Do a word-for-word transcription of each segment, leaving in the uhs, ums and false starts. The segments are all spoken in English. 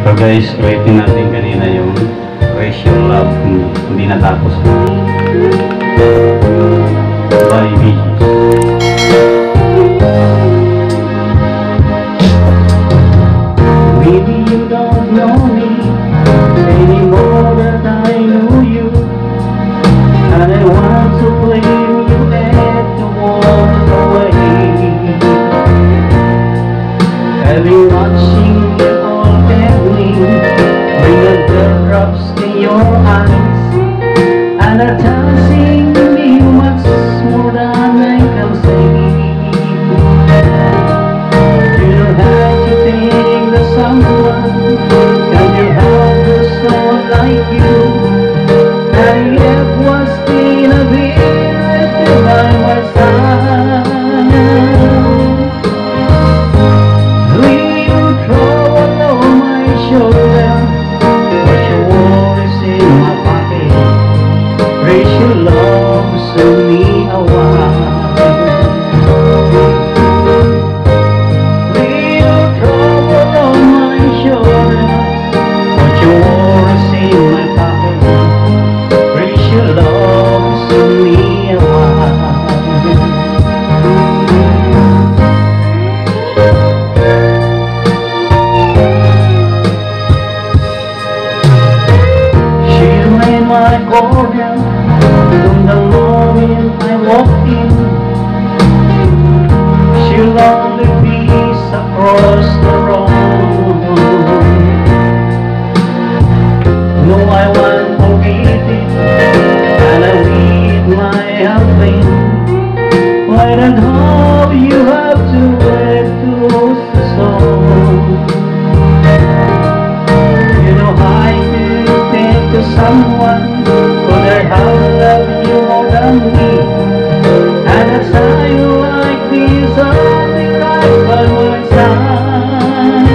So guys, ulitin natin kanina yung ratio love kung hindi natapos. By B Gs. Maybe you don't know me anymore than I know you, and I want to blame you and to walk away. I've been watching you all evening, with the teardrops in your eyes, and are dancing me much more than I can say. You don't have to think that someone can you help someone like you, and yet was still a bit by my side. Little trouble on my shoulder, but your worries in my pocket. Raise your love, send me a while. Little trouble on my shoulder, but your worries in my pocket. Raise your love, send me a while. She remained my guardian from the moment I walked in. She'll only peace across the road. No, I won't forget it, and I with my helping. Why don't how you have to wait to the song? You know I could think to someone could I have loved you more than me, and a time like this I'll be right by my side.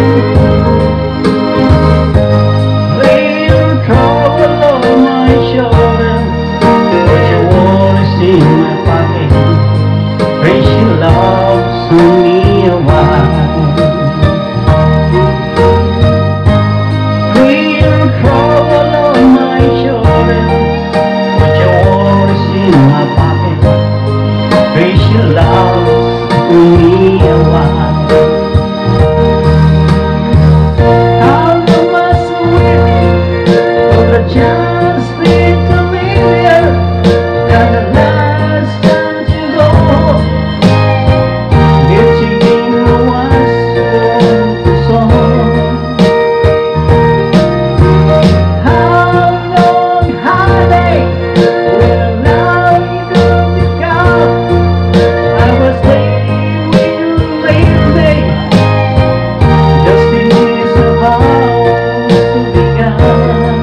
Little trouble on my shoulder, but your worries in my pocket. Raise your love, send me a while. Little trouble on my shoulder, but your worries in my pocket. Raise your love, send me a while. How you must wait for the chance been to be there, and the last time you go, if you gave me once for song. How long, honey, will allow you to be gone? I was there when you leave me, just in case of how to be gone.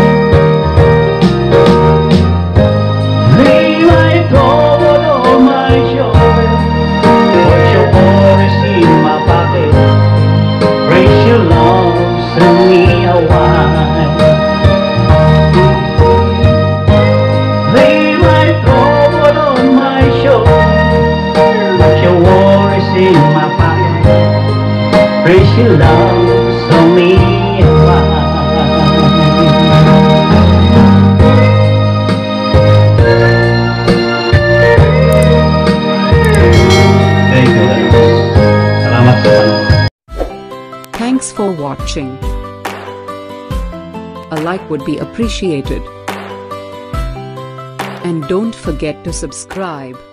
Lay my trouble on my shoulder, put your worries in my pocket. Raise your love, send me a while. Lay my trouble on my shoulder, put your worries in my pocket. Raise your love, send me a while. Thank you very much. Salamat sa panonood. Thanks for watching. A like would be appreciated. And don't forget to subscribe.